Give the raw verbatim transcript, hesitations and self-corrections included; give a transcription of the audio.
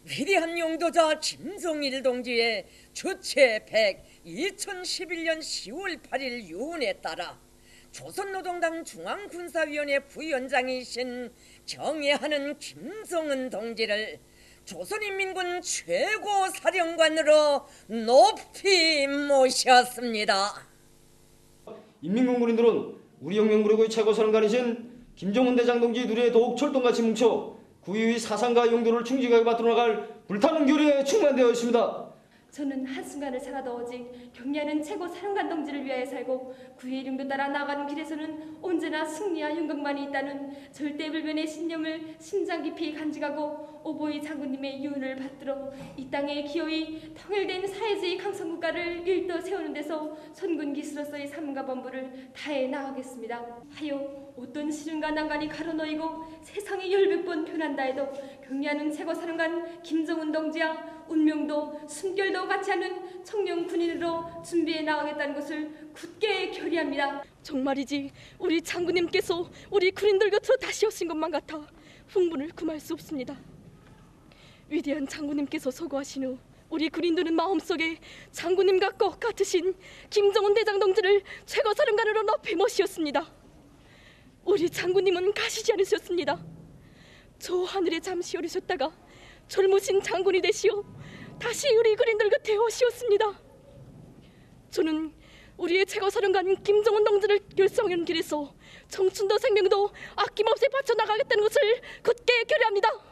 위대한 용도자 김정일 동지의 주체백 이천십일 년 시월 팔일 유언에 따라 조선노동당 중앙군사위원회 부위원장이신 경애하는 김정은 동지를 조선인민군 최고사령관으로 높이 모셨습니다. 인민군군인들은 우리 혁명무력의 최고사령관이신 김정은 대장 동지 누리에 더욱 철동같이 뭉쳐 구의의 사상과 용도를 충직하게 받들어 나갈 불타는 교리에 충만되어 있습니다. 저는 한순간을 살아도 오직 경례하는 최고 사령관 동지를 위하여 살고 그의 이름도 따라 나가는 길에서는 언제나 승리와 영광만이 있다는 절대불변의 신념을 심장 깊이 간직하고 오보이 장군님의 유언을 받들어 이 땅에 기어이 통일된 사회주의 강성국가를 일떠 세우는 데서 선군 기수로서의 삶과 본분을 다해 나가겠습니다. 하여 어떤 시련과 난관이 가로놓이고 세상이 열백 번 변한다 해도 경례하는 최고 사령관 김정은 동지와 운명도 숨결도 같지 않은 청년 군인으로 준비해 나가겠다는 것을 굳게 결의합니다. 정말이지 우리 장군님께서 우리 군인들 곁으로 다시 오신 것만 같아 흥분을 금할 수 없습니다. 위대한 장군님께서 서거하신 후 우리 군인들은 마음속에 장군님과 꼭 같으신 김정은 대장 동지를 최고사령관으로 높이 모시었습니다. 우리 장군님은 가시지 않으셨습니다. 저 하늘에 잠시 오르셨다가 젊으신 장군이 되시어 다시 우리 군인들 곁에 오시었습니다. 저는 우리의 최고사령관 김정은 동지를 결성하는 길에서 청춘도 생명도 아낌없이 바쳐나가겠다는 것을 굳게 결의합니다.